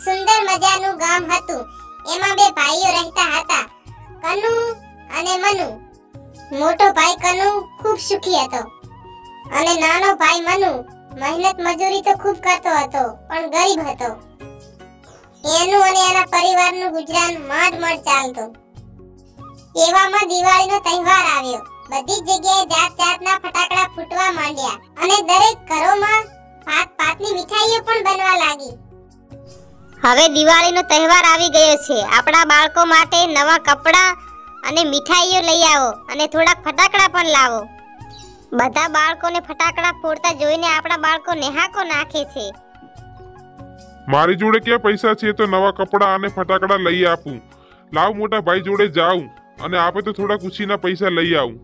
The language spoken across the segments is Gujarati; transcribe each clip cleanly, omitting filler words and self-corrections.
સુંદર મજાનું ગામ હતું. એમાં બે ભાઈઓ રહેતા હતા, કનુ અને મનુ. મોટો ભાઈ કનુ ખૂબ સુખી હતો અને નાનો ભાઈ મનુ મહેનત મજૂરી તો ખૂબ કરતો હતો પણ ગરીબ હતો. એનું અને એના પરિવારનું ગુજરાન માંડ ચાલતું. એવામાં દિવાળીનો તહેવાર આવ્યો. બધી જગ્યાએ જાત-જાતના ફટાકડા ફૂટવા માંડ્યા અને દરેક ઘરોમાં ભાત-ભાતની મીઠાઈઓ પણ બનવા લાગી. હવે દિવાળીનો તહેવાર આવી ગયો છે. આપણા બાળકો માટે નવા કપડાં અને મીઠાઈઓ લઈ આવો અને થોડાક ફટાકડા પણ લાવો. બધા બાળકોને ફટાકડા ફોડતા જોઈને આપણા બાળકો નેહાકો નાખે છે. મારી જોડે ક્યાં પૈસા છે તો નવા કપડાં અને ફટાકડા લઈ આપું. લાવ મોટા ભાઈ જોડે જાઉં અને આપે તો થોડા ખુશીના પૈસા લઈ આવું.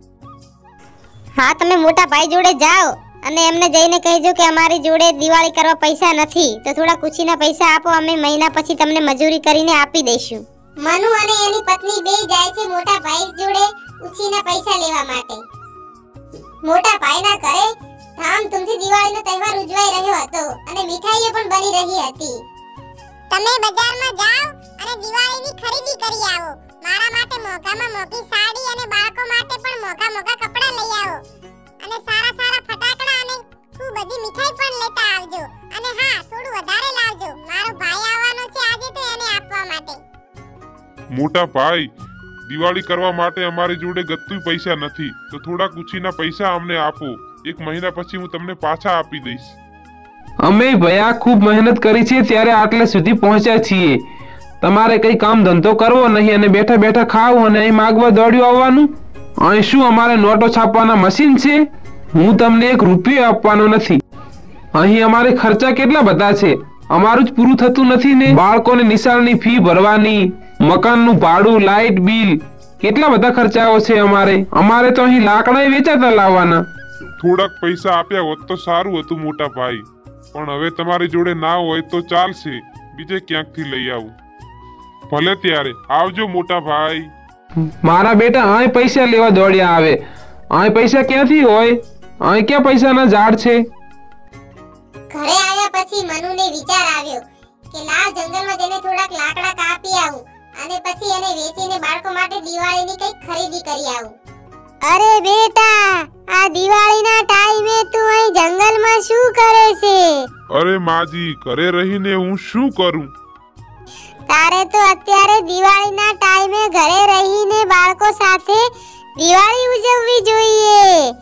હા, તમે મોટા ભાઈ જોડે જાઓ અને એમને જઈને કહેજો કે અમારી જોડે દિવાળી કરવા પૈસા નથી તો થોડા ખુશીના પૈસા આપો, અમે મહિના પછી તમને મજૂરી કરીને આપી દઈશું. મનુ અને એની પત્ની બે જાય છે મોટા ભાઈ જોડે ખુશીના પૈસા લેવા માટે. મોટા ભાઈના ઘરે ધામધૂમથી દિવાળીનો તહેવાર ઉજવાઈ રહ્યો હતો અને મીઠાઈઓ પણ બની રહી હતી. તમે બજારમાં જાઓ અને દિવાળીની ખરીદી કરી આવો. મારા માટે મોંઘામાં મોંઘી સાડી અને બાળકો માટે પણ મોંઘા કપડાં લઈ આવો અને સારા ફટાકડા અને ખૂબ બધી મીઠાઈ પણ લેતા આવજો. અને હા, થોડું વધારે લાવજો. મારો ભાઈ આવવાનો છે આજે તો એને આપવા માટે. મોટા ભાઈ, દિવાળી કરવા માટે અમારી જોડે ગત્તુંય પૈસા નથી તો થોડા ખુશીના પૈસા અમને આપો. એક મહિના પછી હું તમને પાછા આપી દઈશ. અમે ભયા ખૂબ મહેનત કરી છે ત્યારે આટલે સુધી પહોંચ્યા છીએ. તમારે કઈ કામ ધંધો કરવો નહીં અને બેઠા બેઠા ખાવું અને અહીં માગવા દોડ્યું આવવાનું. અહીં શું અમારે નોટો છાપવાના મશીન છે? હું તમને એક રૂપિયો આપવાનો નથી. અહીં અમારે ખર્ચા કેટલા બધા છે, અમારું જ પૂરું થતું નથી ને. બાળકોને નિશાળની ફી ભરવાની, મકાનનું ભાડું, લાઇટ બિલ, કેટલા બધા ખર્ચાઓ છે અમારે તો અહીં લાકડા વેચાતા લાવવાના. થોડાક પૈસા આપ્યા હોત તો સારું હતું મોટા ભાઈ, પણ હવે તમારી જોડે ના હોય તો ચાલશે, બીજે ક્યાંકથી લઈ આવું. ભલે ત્યારે આવજો મોટા ભાઈ. મારા બેટા અહીં પૈસા લેવા દોડ્યા આવે. અહીં પૈસા ક્યાંથી હોય? અહીં ક્યાં પૈસાના ઝાડ છે? ઘરે આવ્યા પછી મનુને વિચાર આવ્યો કે લાવ જંગલમાં જઈને થોડાક લાકડા કાપી આવું અને પછી એને વેચીને બાળકો માટે દિવાળીની કંઈક ખરીદી કરી આવું. અરે બેટા, આ દિવાળીના ટાઈમે તું અહીં જંગલમાં શું કરે છે? અરે માજી, ઘરે રહીને હું શું કરું? તારે તો અત્યારે દિવાળીના ટાઈમે ઘરે રહીને બાળકો સાથે દિવાળી ઉજવવી જોઈએ.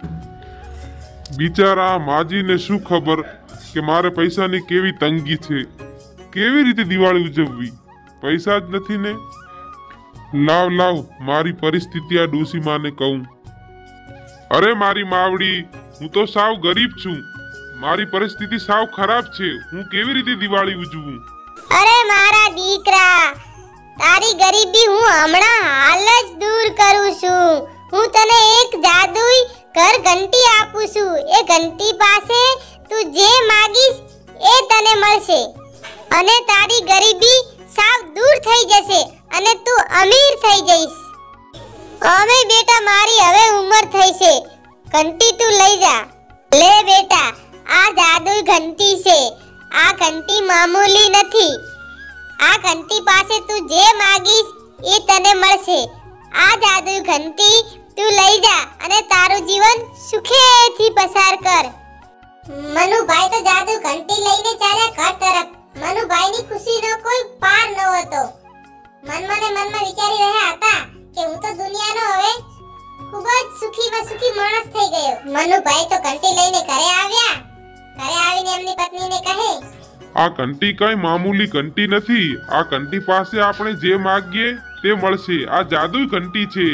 બિચારા માજીને શું ખબર કે મારે પૈસાની કેવી તંગી છે, કેવી રીતે દિવાળી ઉજવવી? પૈસા જ નથી ને. લાવ મારી પરિસ્થિતિ આ ડોસીમાને કહું. અરે મારી માવડી, હું તો સાવ ગરીબ છું, મારી પરિસ્થિતિ સાવ ખરાબ છે, હું કેવી રીતે દિવાળી ઉજવું? અરે મારા દીકરા, તારી ગરીબી હું હમણાં હાલ જ દૂર કરું છું. હું તને એક જાદુઈ ઘર ઘંટી આપું છું. એ ઘંટી પાસે તું જે માંગીશ એ તને મળશે અને તારી ગરીબી સાવ દૂર થઈ જશે અને તું અમીર થઈ જઈશ. અમે બેટા, મારી હવે ઉંમર થઈ છે, ઘંટી તું લઈ જા. લે બેટા, આ જાદુઈ ઘંટી છે. આ ઘંટી મામૂલી નથી. આ ઘંટી પાસે તું જે માંગીશ એ તને મળશે. આ જાદુઈ ઘંટી તું લઈ જા અને તારું જીવન સુખેથી પસાર કર. મનુભાઈ તો જાદુ ઘંટી લઈને ચાલ્યા ઘર તરફ. મનુભાઈની ખુશીનો કોઈ પાર ન હતો. મનમાં વિચારી રહ્યા હતા કે હું તો દુનિયાનો હવે ખૂબ જ સુખી માણસ થઈ ગયો. મનુભાઈ તો ઘંટી લઈને ઘરે આવ્યા. ઘરે આવીને એમની પત્નીને કહે, આ ઘંટી કઈ મામૂલી ઘંટી નથી. આ ઘંટી પાસે આપણે જે માંગીએ તે મળશે. આ જાદુઈ ઘંટી છે.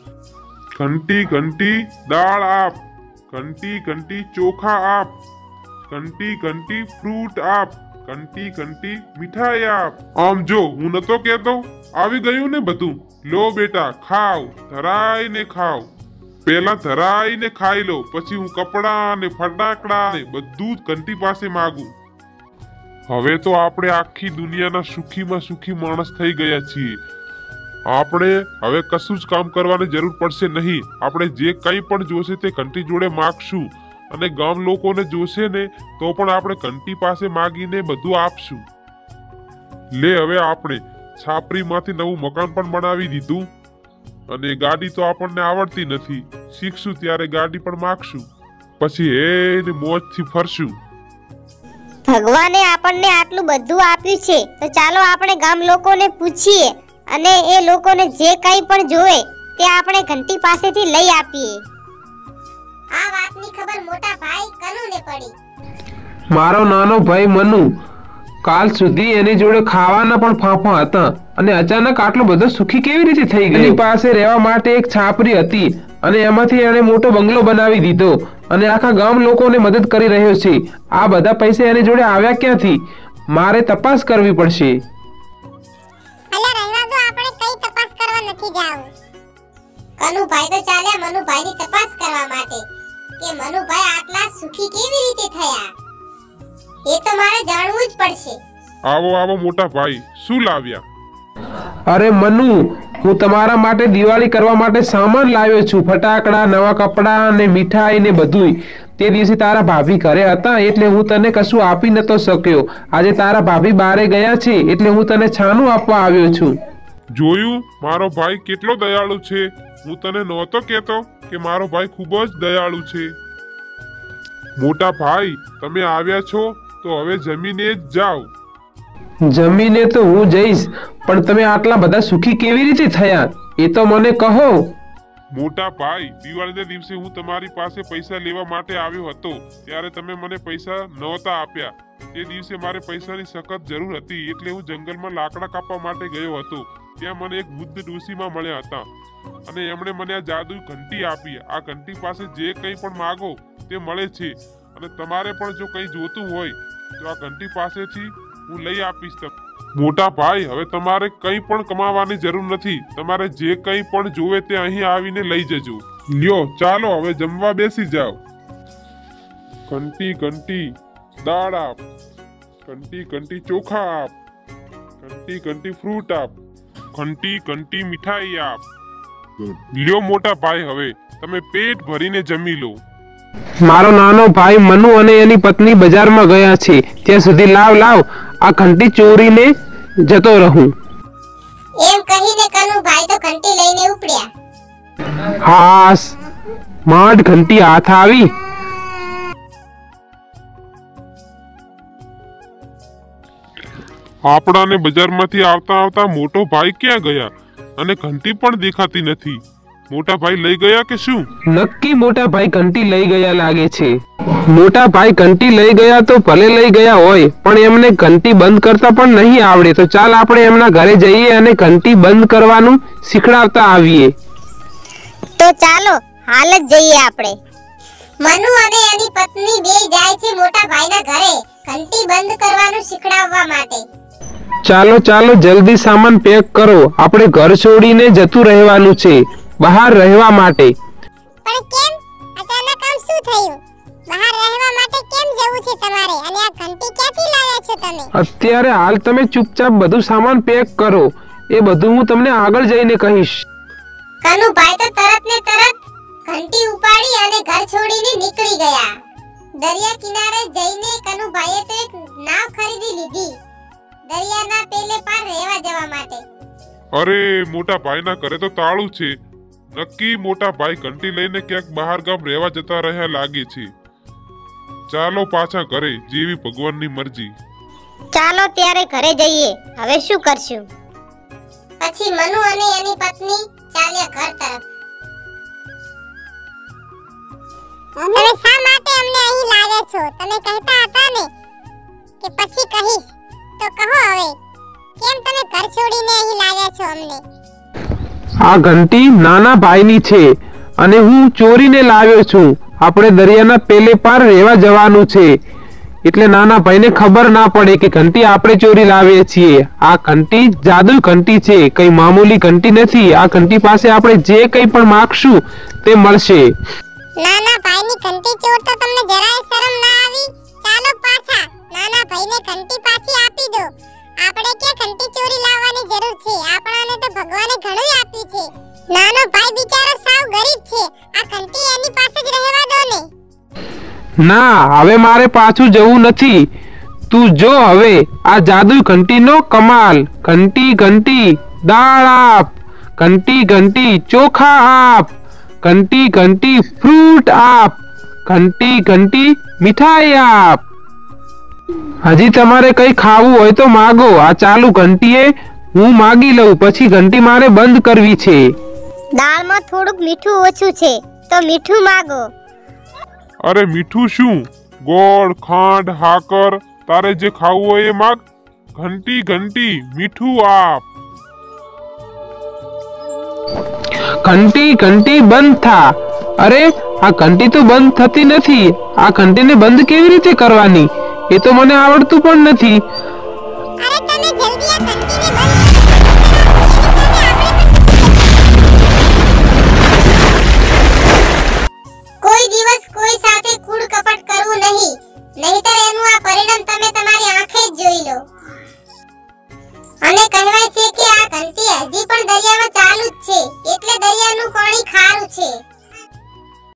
ઘંટી દાળ આપ, ઘંટી ચોખા આપ, ઘંટી ફ્રૂટ આપ, ઘંટી મીઠાઈ આપ. આમ જો, હું નતો કેતો? આવી ગયું ને બધું. લો બેટા, ખાવ, ધરાઈને ખાવ. પહેલા ધરાઈને ખાઈ લો, પછી હું કપડા ને ફટાકડા ને બધું જ ઘંટી પાસે માંગુ. હવે તો આપણે આખી દુનિયાના સુખીમાં સુખી માણસ થઈ ગયા છીએ. આપણે હવે કશું જ કામ કરવાની જરૂર પડશે નહીં. આપણે જે કંઈ પણ જોશે તે ઘંટી જોડે માગશું અને ગામ લોકોને જોશે ને તો પણ આપણે ઘંટી પાસે માગીને બધું આપશું. લે હવે આપણે છાપરીમાંથી નવું મકાન પણ બનાવી દીધું અને ગાડી તો આપણને આવડતી નથી, શીખશું ત્યારે ગાડી પણ માગશું, પછી એને મોજથી ફરશું. ભગવાને આપણને આટલું બધું આપ્યું છે તો ચાલો આપણે ગામ લોકોને પૂછીએ અને એ લોકોને જે કંઈ પણ જોવે તે આપણે ઘંટી પાસેથી લઈ આપીએ. આ વાતની ખબર મોટા ભાઈ કનુને પડી. મારો નાનો ભાઈ મનુ કાલ સુધી એની જોડે ખાવાના પણ ફાંફા હતા અને અચાનક આટલો બધો સુખી કેવી રીતે થઈ ગયો? એની પાસે રહેવા માટે એક છાપરી હતી અને એમાંથી એણે મોટો બંગલો બનાવી દીધો અને આખા ગામ લોકોને મદદ કરી રહ્યો છે. આ બધા પૈસા એની જોડે આવ્યા ક્યાંથી? મારે તપાસ કરવી પડશે. અલા રહેવા દો, આપણે કઈ તપાસ કરવા નથી જાવું. કનુભાઈ તો ચાલ્યા મનુભાઈની તપાસ કરવા માટે કે મનુભાઈ આટલા સુખી કેવી રીતે થયા, એ તો મારે જાણવું જ પડશે. આવો આવો મોટા ભાઈ, શું લાવ્યા? અરે મનુ, હું તમારા માટે દિવાળી કરવા માટે સામાન લાવ્યો છું, ફટાકડા, નવા કપડા અને મીઠાઈ ને બધું. તે દિવસે તારા ભાભી ઘરે હતા એટલે હું તને કશું આપી નતો શક્યો. આજે તારા ભાભી બારે ગયા છે એટલે હું તને છાનું આપવા આવ્યો છું. જોયું મારો ભાઈ કેટલો દયાળુ છે. હું તને નહોતો કહેતો કે મારો ભાઈ ખૂબ જ દયાળુ છે. મોટા ભાઈ, તમે આવ્યા છો તો હવે જમીને જ જાઓ. જમીને તો હું જઈશ, પણ તમે આટલા બધા સુખી કેવી રીતે થયા એ તો મને કહો. મોટા ભાઈ, દિવાળીના દિવસે હું તમારી પાસે પૈસા લેવા માટે આવ્યો હતો ત્યારે તમે મને પૈસા નહોતા આપ્યા. તે દિવસે મારે પૈસાની સખત જરૂર હતી એટલે હું જંગલમાં લાકડા કાપવા માટે ગયો હતો. ત્યાં મને એક વૃદ્ધ ડોશીમાં મળ્યા હતા અને એમણે મને આ જાદુઈ ઘંટી આપી. આ ઘંટી પાસે જે કંઈ પણ માગો તે મળે છે અને તમારે પણ જો કંઈ જોતું હોય તો આ ઘંટી પાસેથી હું લઈ આપીશ. મોટા ભાઈ, હવે તમારે કંઈ પણ કમાવાની જરૂર નથી. તમારે જે કંઈ પણ જોવે તે અહીં આવીને લઈ જજો. લ્યો ચાલો હવે જમવા બેસી જાઓ. ઘંટી ઘંટી દાળ આપ, ઘંટી ઘંટી ચોખા આપ, ઘંટી ઘંટી ફ્રૂટ આપ, ઘંટી ઘંટી મીઠાઈ આપ. લ્યો મોટા ભાઈ, હવે તમે પેટ ભરીને જમી લો. મારો નાનો ભાઈ મનુ અને એની પત્ની બજારમાં ગયા છે, ત્યાં સુધી લાવ આ ઘંટી ચોરીને જતો રહું. એમ કહીને કનુભાઈ તો ઘંટી લઈને ઉપડ્યા. હાસ, માંડ ઘંટી હાથ આવી. આપણાને બજારમાંથી આવતા આવતા મોટો ભાઈ ક્યાં ગયા અને ઘંટી પણ દેખાતી નથી. મોટા ભાઈ લઈ ગયા કે શું? નક્કી મોટા ભાઈ ઘંટી લઈ ગયા લાગે છે. મોટા ભાઈ ઘંટી લઈ ગયા તો ભલે લઈ ગયા હોય, પણ એમને ઘંટી બંધ કરતા પણ નહીં આવડે. તો ચાલ આપણે એમના ઘરે જઈએ અને ઘંટી બંધ કરવાનું શીખડાવતા આવીએ. તો ચાલો હાલ જ જઈએ આપણે. મનુ અને એની પત્ની બે જાય છે મોટા ભાઈના ઘરે ઘંટી બંધ કરવાનું શીખડાવવા માટે. ચાલો જલ્દી સામાન પેક કરો, આપણે ઘર છોડીને જતું રહેવાનું છે, બહાર રહેવા માટે. પણ કેમ? અચાનક આમ શું થયું? બહાર રહેવા માટે કેમ જવું છે તમારે? અને આ ઘંટી ક્યાંથી લાવ્યા છો તમે? અત્યારે હાલ તમે ચૂપચાપ બધું સામાન પેક કરો, એ બધું હું તમને આગળ જઈને કહીશ. કનુભાઈ તો તરત ને તરત ઘંટી ઉપાડી અને ઘર છોડીને નીકળી ગયા. દરિયા કિનારે જઈને કનુભાઈએ તો એક નાવ ખરીદી લીધી દરિયાના પેલે પાર રહેવા જવા માટે. અરે મોટા ભાઈના ઘરે તો તાળું છે. નક્કી મોટા ભાઈ ઘંટી લઈને ક્યાંક બહાર ગામ રહેવા જતા રહ્યા લાગે છે. ચાલો પાછા ઘરે, જેવી ભગવાનની મરજી. ચાલો ત્યારે ઘરે જઈએ. હવે શું કરશું? પછી મનુ અને એની પત્ની ચાલ્યા ઘર તરફ. તમે શા માટે અમને અહીં લાવ્યા છો? તમે કહેતા હતા ને કે પછી કહીશ, તો કહો હવે કેમ તમે ઘર છોડીને અહીં લાવ્યા છો અમને? આ ઘંટી નાના ભાઈની છે અને હું ચોરીને લાવ્યો છું. આપણે દરિયાના પેલે પાર રહેવા જવાનું છે એટલે નાના ભાઈને ખબર ના પડે કે ઘંટી આપણે ચોરી લાવીએ છીએ. આ ઘંટી જાદુ ઘંટી છે, કઈ મામૂલી ઘંટી નથી. આ ઘંટી પાસે આપણે જે કંઈ પણ માંગશું તે મળશે. નાના ભાઈની ઘંટી ચોરતા તમને જરાય શરમ ના આવી? ચાલો પાછા નાના ભાઈને ઘંટી પાછી આપી દો. આપણે કે ઘંટી ચોરી લાવવાની જરૂર છે? આપણાને તો ભગવાને ઘણું આપ્યું છે. નાનો ભાઈ બિચારો સાવ ગરીબ છે. આ ઘંટી એની પાસે જ રહેવા દો ને. ના, હવે મારે પાછું જવું નથી. તું જો હવે આ જાદુ ઘંટીનો કમાલ. ઘંટી ઘંટી દાળ આપ, ઘંટી ઘંટી ચોખા આપ, ઘંટી ઘંટી ફ્રૂટ આપ, ઘંટી ઘંટી મીઠાઈ આપ. હજી તમારે કઈ ખાવું હોય તો માગો. આ ચાલુ ઘંટીએ હું માગી લઉં, પછી ઘંટી મારે બંધ કરવી છે. દાળમાં થોડુંક મીઠું ઓછું છે તો મીઠું માગો. અરે મીઠું શું? ગોળ, ખાંડ, હાકર, તારે જે ખાવું હોય એ માગ. ઘંટી ઘંટી મીઠું આપ. ઘંટી ઘંટી બંધ થા. અરે આ ઘંટી તો બંધ થતી નથી. આ ઘંટીને બંધ કેવી રીતે કરવાની એ તો મને આવડતું પણ નથી. અરે તમે જલ્દી આ ઘંટીને બંધ કોઈ દિવસ કોઈ સાથે કૂડ કપટ કરવું નહીં, નહીંતર એનું આ પરિણામ તમે